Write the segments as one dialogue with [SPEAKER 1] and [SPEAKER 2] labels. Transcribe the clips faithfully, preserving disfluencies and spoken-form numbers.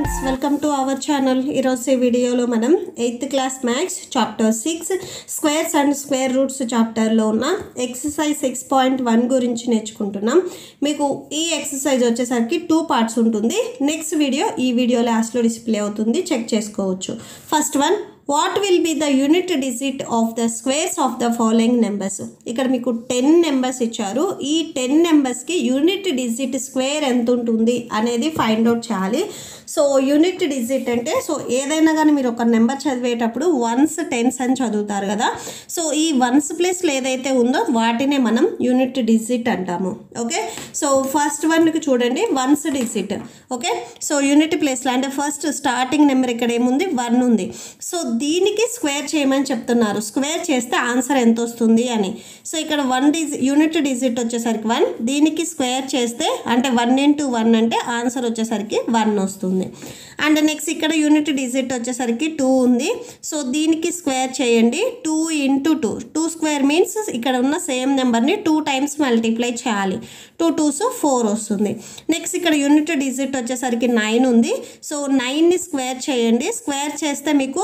[SPEAKER 1] Friends, welcome to our channel. ఈరోజు వీడియోలో మనం eighth class maths chapter six squares and square roots చాప్టర్లో ఉన్న ఎక్సర్సైజ్ సిక్స్ పాయింట్ వన్ గురించి నేర్చుకుంటున్నాం. మీకు ఈ ఎక్సర్సైజ్ వచ్చేసరికి టూ పార్ట్స్ ఉంటుంది. నెక్స్ట్ వీడియో ఈ వీడియో లాస్ట్లో డిస్ప్లే అవుతుంది, చెక్ చేసుకోవచ్చు. First one, what will be the unit digit of the squares of the following numbers? ఇక్కడ మీకు టెన్ నెంబర్స్ ఇచ్చారు. ఈ టెన్ నెంబర్స్కి యూనిట్ డిజిట్ స్క్వేర్ ఎంత ఉంటుంది అనేది ఫైండ్ అవుట్ చేయాలి. సో యూనిట్ డిజిట్ అంటే సో ఏదైనా కానీ మీరు ఒక నెంబర్ చదివేటప్పుడు వన్స్ టెన్స్ అని చదువుతారు కదా. సో ఈ వన్స్ ప్లేస్లో ఏదైతే ఉందో వాటినే మనం యూనిట్ డిజిట్ అంటాము. ఓకే, సో ఫస్ట్ వన్కి చూడండి, ones digit. Okay, so unit ప్లేస్లో అంటే ఫస్ట్ స్టార్టింగ్ నెంబర్ ఇక్కడ ఏముంది, వన్ ఉంది. సో దీనికి స్క్వేర్ చేయమని చెప్తున్నారు. స్క్వేర్ చేస్తే ఆన్సర్ ఎంత వస్తుంది అని. సో ఇక్కడ వన్ డిజి యూనిట్ డిజిట్ వచ్చేసరికి వన్, దీనికి స్క్వేర్ చేస్తే అంటే వన్ ఇంటూ వన్ అంటే ఆన్సర్ వచ్చేసరికి వన్ వస్తుంది. అండ్ నెక్స్ట్ ఇక్కడ యూనిట్ డిజిట్ వచ్చేసరికి టూ ఉంది. సో దీనికి స్క్వేర్ చేయండి, two into two. Two square means ఇక్కడ ఉన్న సేమ్ నెంబర్ని టూ టైమ్స్ మల్టిప్లై చేయాలి. టూ టూస్ ఫోర్ వస్తుంది. నెక్స్ట్ ఇక్కడ యూనిట్ డిజిట్ వచ్చేసరికి నైన్ ఉంది. సో నైన్ని స్క్వేర్ చేయండి. స్క్వేర్ చేస్తే మీకు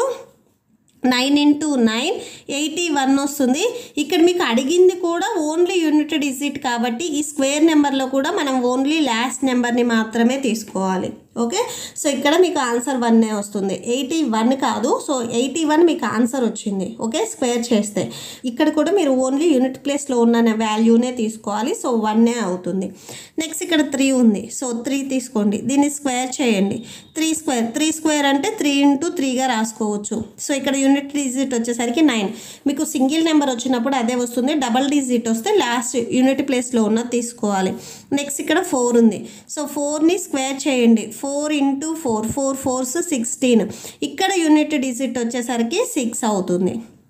[SPEAKER 1] nine into nine eighty one వస్తుంది. ఇక్కడ మీకు అడిగింది కూడా ఓన్లీ యూనిట్ డిజిట్ కాబట్టి ఈ స్క్వేర్ నెంబర్లో కూడా మనం ఓన్లీ లాస్ట్ నెంబర్ని మాత్రమే తీసుకోవాలి. ఓకే, సో ఇక్కడ మీకు ఆన్సర్ వన్నే వస్తుంది, ఎయిటీ వన్ కాదు. సో ఎయిటీ వన్ మీకు ఆన్సర్ వచ్చింది. ఓకే, స్క్వేర్ చేస్తే ఇక్కడ కూడా మీరు ఓన్లీ యూనిట్ ప్లేస్లో ఉన్న వాల్యూనే తీసుకోవాలి. సో వన్నే అవుతుంది. నెక్స్ట్ ఇక్కడ త్రీ ఉంది. సో త్రీ తీసుకోండి, దీన్ని స్క్వేర్ చేయండి. త్రీ స్క్వేర్ త్రీ స్క్వేర్ అంటే త్రీ ఇంటూ త్రీగా రాసుకోవచ్చు. సో ఇక్కడ యూనిట్ డిజిట్ వచ్చేసరికి నైన్. మీకు సింగిల్ నెంబర్ వచ్చినప్పుడు అదే వస్తుంది. డబల్ డిజిట్ వస్తే లాస్ట్ యూనిట్ ప్లేస్లో ఉన్నది తీసుకోవాలి. నెక్స్ట్ ఇక్కడ ఫోర్ ఉంది. సో ఫోర్ని స్క్వేర్ చేయండి. Four into four four fours sixteen. ఇక్కడ యూనిట్ డిజిట్ వచ్చేసరికి సిక్స్ అవుతుంది.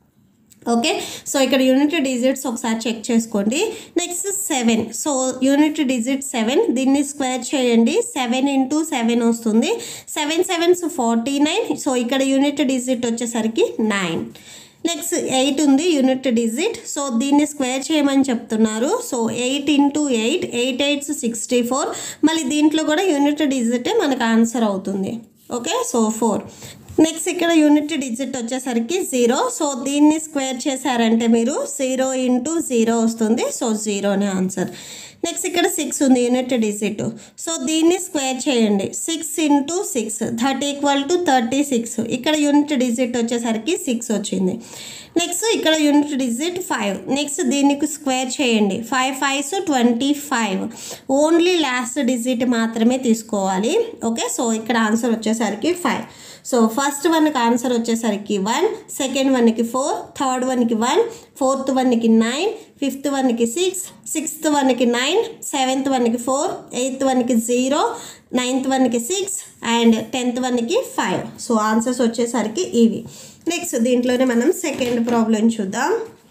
[SPEAKER 1] ఓకే, సో ఇక్కడ యూనిట్ డిజిట్స్ ఒకసారి చెక్ చేసుకోండి. Next seven. So unit digit seven, దీన్ని స్క్వేర్ చేయండి. సెవెన్ ఇంటూ సెవెన్ వస్తుంది. Seven sevens forty nine. So ఇక్కడ యూనిట్ డిజిట్ వచ్చేసరికి నైన్. నెక్స్ట్ ఎయిట్ ఉంది యూనిట్ డిజిట్. సో దీన్ని స్క్వేర్ చేయమని చెప్తున్నారు. So eight into eight eight eights sixty four. మళ్ళీ దీంట్లో కూడా యూనిట్ డిజిటే మనకు ఆన్సర్ అవుతుంది. Okay, so four. నెక్స్ట్ ఇక్కడ యూనిట్ డిజిట్ వచ్చేసరికి జీరో. సో దీన్ని స్క్వేర్ చేశారంటే మీరు జీరో ఇంటూ జీరో వస్తుంది. సో జీరోనే ఆన్సర్. నెక్స్ట్ ఇక్కడ సిక్స్ ఉంది యూనిట్ డిజిట్. సో దీన్ని స్క్వేర్ చేయండి. Six into six that equal to thirty six. ఇక్కడ యూనిట్ డిజిట్ వచ్చేసరికి సిక్స్ వచ్చింది. నెక్స్ట్ ఇక్కడ యూనిట్ డిజిట్ ఫైవ్. నెక్స్ట్ దీనికి స్క్వేర్ చేయండి. Five fives twenty five. Only last digit మాత్రమే తీసుకోవాలి. ఓకే, సో ఇక్కడ ఆన్సర్ వచ్చేసరికి ఫైవ్. సో ఫస్ట్ వన్కి ఆన్సర్ వచ్చేసరికి వన్, సెకండ్ వన్కి ఫోర్, థర్డ్ వన్కి వన్, ఫోర్త్ వన్కి నైన్, ఫిఫ్త్ వన్కి సిక్స్, సిక్స్త్ వన్కి నైన్, సెవెంత్ వన్కి ఫోర్, ఎయిత్ వన్కి జీరో, నైన్త్ వన్కి సిక్స్ అండ్ టెన్త్ వన్కి ఫైవ్. సో ఆన్సర్స్ వచ్చేసరికి ఇవి. నెక్స్ట్ దీంట్లోనే మనం సెకండ్ ప్రాబ్లం చూద్దాం.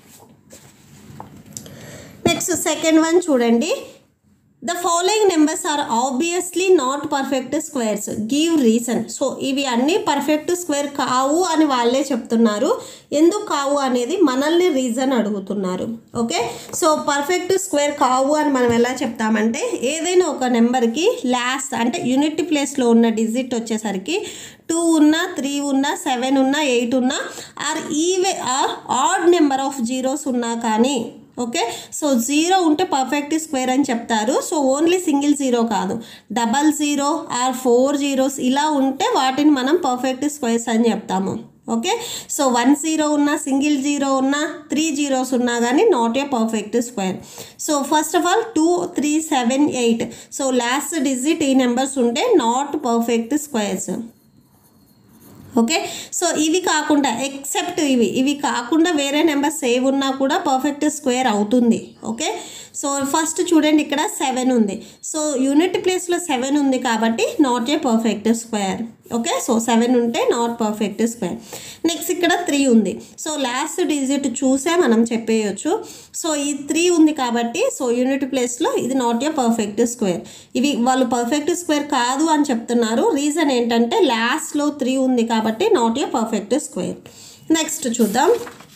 [SPEAKER 1] నెక్స్ట్ సెకండ్ వన్ చూడండి. The following numbers are obviously not perfect squares. Give reason. So ఇవి అన్నీ పర్ఫెక్ట్ స్క్వేర్ కావు అని వాళ్ళే చెప్తున్నారు. ఎందుకు కావు అనేది మనల్ని రీజన్ అడుగుతున్నారు. ఓకే, సో పర్ఫెక్ట్ స్క్వేర్ కావు అని మనం ఎలా చెప్తామంటే ఏదైనా ఒక నెంబర్కి లాస్ట్ అంటే యూనిట్ ప్లేస్లో ఉన్న డిజిట్ వచ్చేసరికి టూ ఉన్నా, త్రీ ఉన్నా, సెవెన్ ఉన్నా, ఎయిట్ ఉన్నా or even or odd number of zeros ఉన్నా కానీ ఓకే, సో జీరో ఉంటే పర్ఫెక్ట్ స్క్వేర్ అని చెప్తారు. సో ఓన్లీ సింగిల్ జీరో కాదు, double zero or four zeros ఇలా ఉంటే వాటిని మనం పర్ఫెక్ట్ స్క్వేర్స్ అని చెప్తాము. ఓకే, సో వన్ జీరో ఉన్నా, సింగిల్ జీరో ఉన్నా, త్రీ జీరోస్ ఉన్నా కానీ not a perfect square. So first of all two, three, seven, eight. So last digit ఈ నెంబర్స్ ఉంటే not perfect squares. Okay, so ఇవి కాకుండా ఎక్సెప్ట్ ఇవి ఇవి కాకుండా వేరే నెంబర్స్ ఏవి ఉన్నా కూడా పర్ఫెక్ట్ స్క్వేర్ అవుతుంది. ఓకే, సో ఫస్ట్ చూడండి ఇక్కడ సెవెన్ ఉంది. సో యూనిట్ ప్లేస్లో సెవెన్ ఉంది కాబట్టి not a perfect square. Okay, so seven ఉంటే నాట్ పర్ఫెక్ట్ స్క్వేర్. నెక్స్ట్ ఇక్కడ త్రీ ఉంది. సో లాస్ట్ డిజిట్ చూసే మనం చెప్పేయచ్చు. సో ఈ త్రీ ఉంది కాబట్టి సో యూనిట్ ప్లేస్లో ఇది నాట్ ఏ పర్ఫెక్ట్ స్క్వేర్. ఇవి వాళ్ళు పర్ఫెక్ట్ స్క్వేర్ కాదు అని చెప్తున్నారు. రీజన్ ఏంటంటే లాస్ట్లో త్రీ ఉంది కాబట్టి not a perfect square. Next చూద్దాం.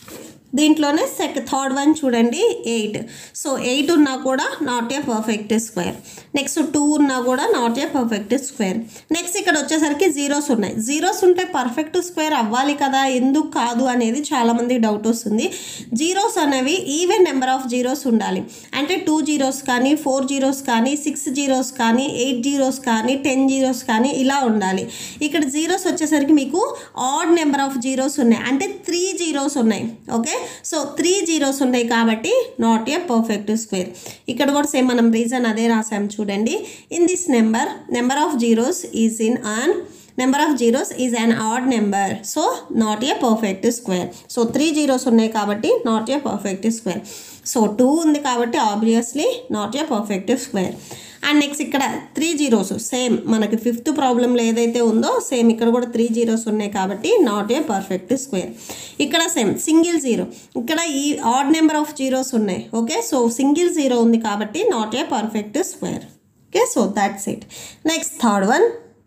[SPEAKER 1] దీంట్లోనే సెక్ థర్డ్ వన్ చూడండి ఎయిట్. సో ఎయిట్ ఉన్నా కూడా not a perfect square. Next two ఉన్నా కూడా not a perfect square. Next ఇక్కడ వచ్చేసరికి జీరోస్ ఉన్నాయి. జీరోస్ ఉంటే పర్ఫెక్ట్ స్క్వేర్ అవ్వాలి కదా, ఎందుకు కాదు అనేది చాలామందికి డౌట్ వస్తుంది. జీరోస్ అనేవి ఈవెన్ నెంబర్ ఆఫ్ జీరోస్ ఉండాలి. అంటే టూ జీరోస్ కానీ, ఫోర్ జీరోస్ కానీ, సిక్స్ జీరోస్ కానీ, ఎయిట్ జీరోస్ కానీ, టెన్ జీరోస్ కానీ ఇలా ఉండాలి. ఇక్కడ జీరోస్ వచ్చేసరికి మీకు ఆడ్ నెంబర్ ఆఫ్ జీరోస్ ఉన్నాయి, అంటే త్రీ జీరోస్ ఉన్నాయి. ఓకే, సో త్రీ జీరోస్ ఉన్నాయి కాబట్టి నాట్ ఏ పర్ఫెక్ట్ స్క్వేర్. ఇక్కడ కూడా సేమ్ మనం రీజన్ అదే రాసాం చూడండి. In this number number of zeros is in an number of zeros is an odd number, so not a perfect square. So three zeros ఉన్నాయి కాబట్టి not a perfect square. So two ఉంది కాబట్టి obviously not a perfect square. And next ఇక్కడ three zeros same మనకి fifth ప్రాబ్లంలో ఏదైతే ఉందో same ఇక్కడ కూడా త్రీ జీరోస్ ఉన్నాయి కాబట్టి నాట్ ఏ పర్ఫెక్ట్ స్క్వేర్. ఇక్కడ సేమ్ సింగిల్ జీరో, ఇక్కడ ఈ ఆడ్ నెంబర్ ఆఫ్ జీరోస్ ఉన్నాయి. ఓకే, సో సింగిల్ జీరో ఉంది కాబట్టి not a perfect square. Okay, so that's it. Next third one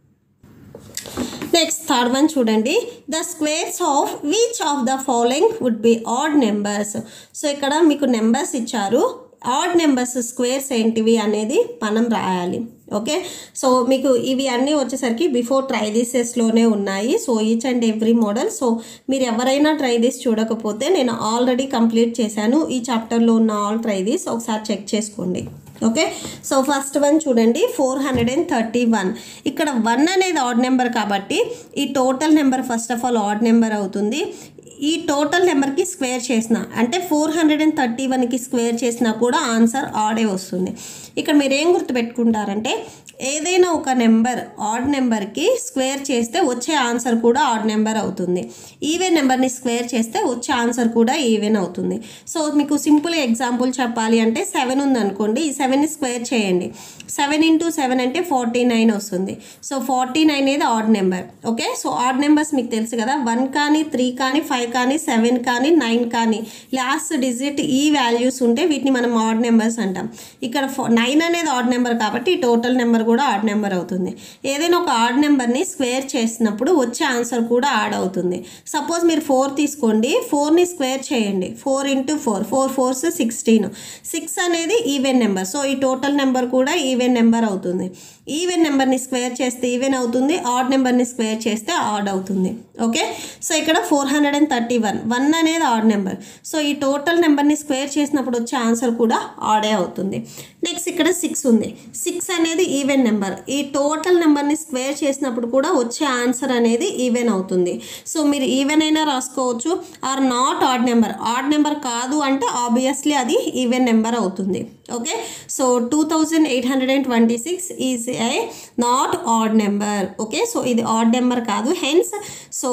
[SPEAKER 1] next third one చూడండి. The squares of which of the following would be odd numbers. So ఇక్కడ మీకు numbers ఇచ్చారు, odd numbers squares ఏంటివి అనేది మనం రాయాలి. ఓకే, సో మీకు ఇవి అన్నీ వచ్చేసరికి బిఫోర్ ట్రై దిసెస్లోనే ఉన్నాయి. So each and every model. So మీరు ఎవరైనా ట్రై దిస్ చూడకపోతే నేను ఆల్రెడీ కంప్లీట్ చేశాను. ఈ చాప్టర్లో ఉన్న ఆల్ ట్రై దిస్ ఒకసారి చెక్ చేసుకోండి. ఓకే, సో ఫస్ట్ వన్ చూడండి four hundred and thirty one. ఇక్కడ వన్ అనేది ఆడ్ నెంబర్ కాబట్టి ఈ total number first of all odd number అవుతుంది. ఈ టోటల్ నెంబర్కి స్క్వేర్ చేసిన అంటే ఫోర్ హండ్రెడ్ అండ్ థర్టీ వన్కి స్క్వేర్ చేసినా కూడా ఆన్సర్ ఆడే వస్తుంది. ఇక్కడ మీరు ఏం గుర్తుపెట్టుకుంటారంటే ఏదైనా ఒక నెంబర్ ఆడ్ నెంబర్కి స్క్వేర్ చేస్తే వచ్చే ఆన్సర్ కూడా ఆడ్ నెంబర్ అవుతుంది. ఈవెన్ నెంబర్ని స్క్వేర్ చేస్తే వచ్చే ఆన్సర్ కూడా ఈవెన్ అవుతుంది. సో మీకు సింపుల్ ఎగ్జాంపుల్ చెప్పాలి అంటే సెవెన్ ఉందనుకోండి, ఈ సెవెన్ని స్క్వేర్ చేయండి. సెవెన్ ఇంటూ సెవెన్ అంటే ఫార్టీ నైన్ వస్తుంది. సో ఫార్టీ నైన్ అనేది odd number. Okay, so odd numbers మీకు తెలుసు కదా, వన్ కానీ, త్రీ కానీ, ఫైవ్ కానీ, సెవెన్ కానీ, నైన్ కానీ లాస్ట్ డిజిట్ ఈ వాల్యూస్ ఉంటే వీటిని మనం ఆడ్ నెంబర్స్ అంటాం. ఇక్కడ నైన్ అనేది ఆడ్ నెంబర్ కాబట్టి టోటల్ నెంబర్ కూడా ఆడ్ నెంబర్ అవుతుంది. ఏదైనా ఒక ఆడ్ నెంబర్ని స్క్వేర్ చేసినప్పుడు వచ్చే ఆన్సర్ కూడా ఆడ్ అవుతుంది. సపోజ్ మీరు ఫోర్ తీసుకోండి, ఫోర్ని స్క్వేర్ చేయండి. Four into four, four fours sixteen. Six అనేది ఈవెన్ నెంబర్, సో ఈ టోటల్ నెంబర్ కూడా ఈవెన్ నెంబర్ అవుతుంది. ఈవెన్ నెంబర్ని స్క్వేర్ చేస్తే ఈవెన్ అవుతుంది, ఆడ్ నెంబర్ని స్క్వేర్ చేస్తే ఆడ్ అవుతుంది. ఓకే, సో ఇక్కడ four hundred and thirty one one అనేది ఆడ్ నెంబర్, సో ఈ టోటల్ నెంబర్ని స్క్వేర్ చేసినప్పుడు వచ్చే ఆన్సర్ కూడా ఆడే అవుతుంది. నెక్స్ట్ ఇక్కడ సిక్స్ ఉంది. సిక్స్ అనేది ఈవెన్ నెంబర్, ఈ టోటల్ నెంబర్ని స్క్వేర్ చేసినప్పుడు కూడా వచ్చే ఆన్సర్ అనేది ఈవెన్ అవుతుంది. సో మీరు ఈవెన్ అయినా రాసుకోవచ్చు or not odd number. Odd number కాదు అంటే ఆబ్వియస్లీ అది ఈవెన్ నెంబర్ అవుతుంది. Okay, so two thousand eight hundred and twenty six is a not odd number. Okay, so ఇది ఆడ్ నెంబర్ కాదు, హెన్స్ సో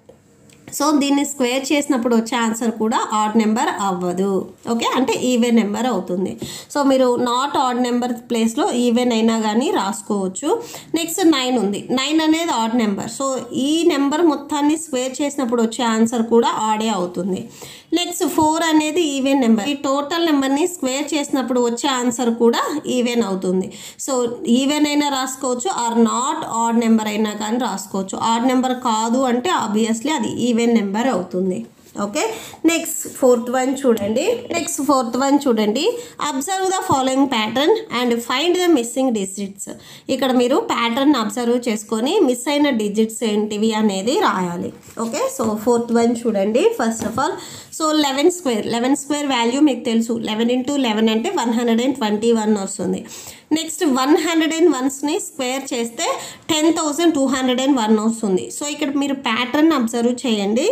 [SPEAKER 1] సో దీన్ని square చేసినప్పుడు వచ్చే answer కూడా ఆడ్ నెంబర్ అవ్వదు. ఓకే, అంటే ఈవెన్ నెంబర్ అవుతుంది. సో మీరు నాట్ ఆడ్ నెంబర్ ప్లేస్లో ఈవెన్ అయినా కానీ రాసుకోవచ్చు. నెక్స్ట్ నైన్ ఉంది. నైన్ అనేది ఆడ్ నెంబర్, సో ఈ నెంబర్ మొత్తాన్ని స్క్వేర్ చేసినప్పుడు వచ్చే ఆన్సర్ కూడా ఆడే అవుతుంది. నెక్స్ట్ ఫోర్ అనేది ఈవెన్ నెంబర్, ఈ టోటల్ నెంబర్ని స్క్వేర్ చేసినప్పుడు వచ్చే ఆన్సర్ కూడా ఈవెన్ అవుతుంది. సో ఈవెన్ అయినా రాసుకోవచ్చు ఆర్ నాట్ ఆడ్ నెంబర్ అయినా కానీ రాసుకోవచ్చు. ఆడ్ నెంబర్ కాదు అంటే ఆబ్వియస్లీ అది ఈవెన్ నెంబర్ అవుతుంది. ఓకే, నెక్స్ట్ ఫోర్త్ వన్ చూడండి. నెక్స్ట్ ఫోర్త్ వన్ చూడండి observe the following pattern and find the missing digits. ఇక్కడ మీరు ప్యాటర్న్ అబ్జర్వ్ చేసుకొని మిస్ అయిన డిజిట్స్ ఏంటివి అనేది రాయాలి. ఓకే, సో ఫోర్త్ వన్ చూడండి. First of all so eleven square eleven square value మీకు తెలుసు, లెవెన్ ఇంటూ లెవెన్ అంటే one hundred and twenty one వస్తుంది. నెక్స్ట్ వన్ హండ్రెడ్ అండ్ వన్స్ని స్క్వేర్ చేస్తే ten thousand two hundred and one వస్తుంది. So ఇక్కడ మీరు ప్యాటర్న్ అబ్జర్వ్ చేయండి.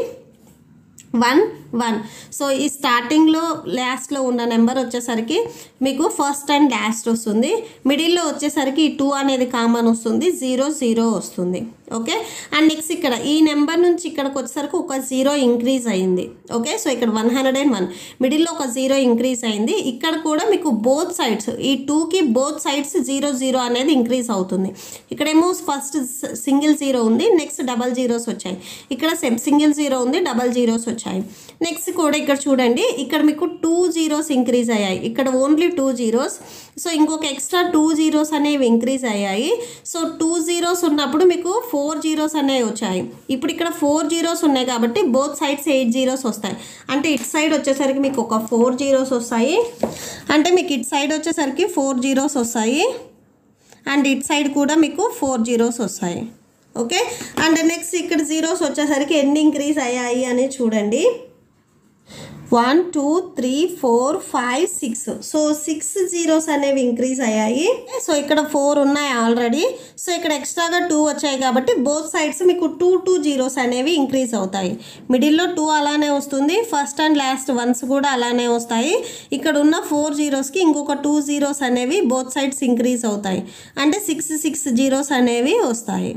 [SPEAKER 1] వన్ వన్ సో ఈ స్టార్టింగ్లో లాస్ట్లో ఉన్న నెంబర్ వచ్చేసరికి మీకు ఫస్ట్ అండ్ లాస్ట్ వస్తుంది. మిడిల్లో వచ్చేసరికి ఈ టూ అనేది కామన్ వస్తుంది, జీరో జీరో వస్తుంది. ఓకే, అండ్ నెక్స్ట్ ఇక్కడ ఈ నెంబర్ నుంచి ఇక్కడికి వచ్చేసరికి ఒక జీరో ఇంక్రీజ్ అయింది. ఓకే, సో ఇక్కడ వన్ హండ్రెడ్ అండ్ వన్ మిడిల్లో ఒక జీరో ఇంక్రీజ్ అయింది. ఇక్కడ కూడా మీకు బోత్ సైడ్స్ ఈ టూకి బోత్ సైడ్స్ జీరో జీరో అనేది ఇంక్రీజ్ అవుతుంది. ఇక్కడేమో ఫస్ట్ సింగిల్ జీరో ఉంది, నెక్స్ట్ డబల్ జీరోస్ వచ్చాయి. ఇక్కడ సింగిల్ జీరో ఉంది, డబల్ జీరోస్ వచ్చాయి. నెక్స్ట్ కూడా ఇక్కడ చూడండి, ఇక్కడ మీకు టూ జీరోస్ ఇంక్రీజ్ అయ్యాయి, ఇక్కడ ఓన్లీ టూ జీరోస్. సో ఇంకొక ఎక్స్ట్రా టూ జీరోస్ అనేవి ఇంక్రీజ్ అయ్యాయి. సో టూ జీరోస్ ఉన్నప్పుడు మీకు ఫోర్ జీరోస్ అనేవి వచ్చాయి. ఇప్పుడు ఇక్కడ ఫోర్ జీరోస్ ఉన్నాయి కాబట్టి బోత్ సైడ్స్ ఎయిట్ జీరోస్ వస్తాయి. అంటే ఇటు సైడ్ వచ్చేసరికి మీకు ఒక ఫోర్ జీరోస్ వస్తాయి, అంటే మీకు ఇటు సైడ్ వచ్చేసరికి ఫోర్ జీరోస్ వస్తాయి, అండ్ ఇటు సైడ్ కూడా మీకు ఫోర్ జీరోస్ వస్తాయి. ఓకే, అండ్ నెక్స్ట్ ఇక్కడ జీరోస్ వచ్చేసరికి ఎన్ని ఇంక్రీజ్ అయ్యాయి అని చూడండి. One two three four five six so six zeros అనేవి ఇంక్రీజ్ అయ్యాయి. సో ఇక్కడ ఫోర్ ఉన్నాయి ఆల్రెడీ. సో ఇక్కడ ఎక్స్ట్రాగా టూ వచ్చాయి కాబట్టి బోత్ సైడ్స్ మీకు టూ టూ జీరోస్ అనేవి ఇంక్రీజ్ అవుతాయి. మిడిల్లో టూ అలానే వస్తుంది, ఫస్ట్ అండ్ లాస్ట్ వన్స్ కూడా అలానే వస్తాయి. ఇక్కడ ఉన్న ఫోర్ జీరోస్కి ఇంకొక టూ జీరోస్ అనేవి బోత్ సైడ్స్ ఇంక్రీజ్ అవుతాయి, అంటే సిక్స్ సిక్స్ జీరోస్ అనేవి వస్తాయి.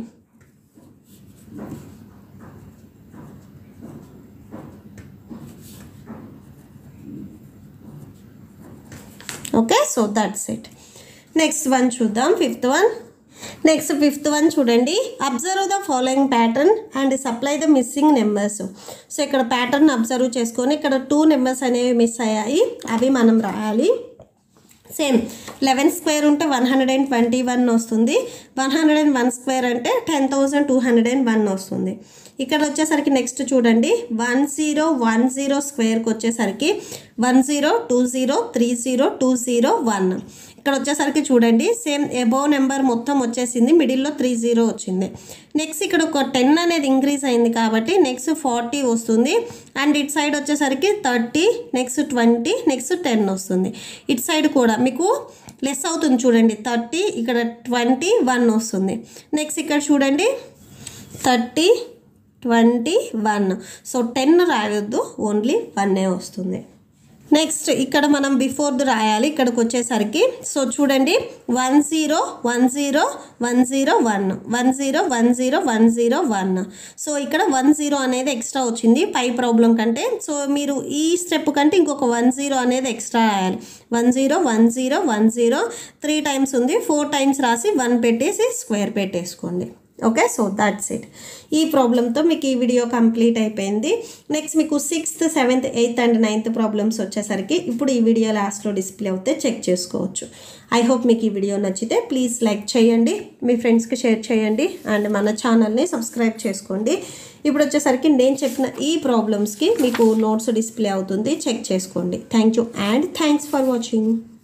[SPEAKER 1] Okay, so that's it. Next one చూద్దాం, fifth one. Next fifth one చూడండి. Observe the following pattern and supply the missing numbers. So ఇక్కడ ప్యాటర్న్ అబ్జర్వ్ చేసుకొని ఇక్కడ టూ నెంబర్స్ అనేవి మిస్ అయ్యాయి, అవి మనం రాయాలి. సేమ్ లెవెన్ స్క్వేర్ ఉంటే one hundred and twenty one వస్తుంది, one hundred and one square అంటే ten thousand two hundred and one వస్తుంది. ఇక్కడ వచ్చేసరికి నెక్స్ట్ చూడండి, వన్ జీరో వన్ జీరో స్క్వేర్కి వచ్చేసరికి one zero two zero three zero two zero one. ఇక్కడ వచ్చేసరికి చూడండి సేమ్ ఎబోవ్ నెంబర్ మొత్తం వచ్చేసింది, మిడిల్లో త్రీ జీరో వచ్చింది. నెక్స్ట్ ఇక్కడ ఒక టెన్ అనేది ఇంక్రీజ్ అయింది కాబట్టి నెక్స్ట్ ఫార్టీ వస్తుంది, అండ్ ఇటు సైడ్ వచ్చేసరికి thirty, next twenty, next ten వస్తుంది. ఇటు సైడ్ కూడా మీకు లెస్ అవుతుంది చూడండి, థర్టీ, ఇక్కడ ట్వంటీ, వన్ వస్తుంది. నెక్స్ట్ ఇక్కడ చూడండి thirty, twenty, one. So ten రాయొద్దు, ఓన్లీ వన్నే వస్తుంది. నెక్స్ట్ ఇక్కడ మనం బిఫోర్ది రాయాలి. ఇక్కడికి వచ్చేసరికి సో చూడండి one zero one zero one zero one one zero one zero one zero one. So ఇక్కడ వన్ జీరో అనేది ఎక్స్ట్రా వచ్చింది పై ప్రాబ్లం కంటే. సో మీరు ఈ స్టెప్ కంటే ఇంకొక వన్ జీరో అనేది ఎక్స్ట్రా రాయాలి. One zero one zero one zero three times ఉంది, ఫోర్ టైమ్స్ రాసి వన్ పెట్టేసి స్క్వేర్ పెట్టేసుకోండి. Okay, so that's it. ఈ ప్రాబ్లంతో మీకు ఈ వీడియో కంప్లీట్ అయిపోయింది. నెక్స్ట్ మీకు sixth, seventh, eighth and ninth problems వచ్చేసరికి ఇప్పుడు ఈ వీడియో లాస్ట్లో డిస్ప్లే అవుతే చెక్ చేసుకోవచ్చు. ఐ హోప్ మీకు ఈ వీడియో నచ్చితే ప్లీజ్ లైక్ చేయండి, మీ ఫ్రెండ్స్కి షేర్ చేయండి, అండ్ మన ఛానల్ని సబ్స్క్రైబ్ చేసుకోండి. ఇప్పుడు వచ్చేసరికి నేను చెప్పిన ఈ ప్రాబ్లమ్స్కి మీకు నోట్స్ డిస్ప్లే అవుతుంది, చెక్ చేసుకోండి. Thank you and thanks for watching.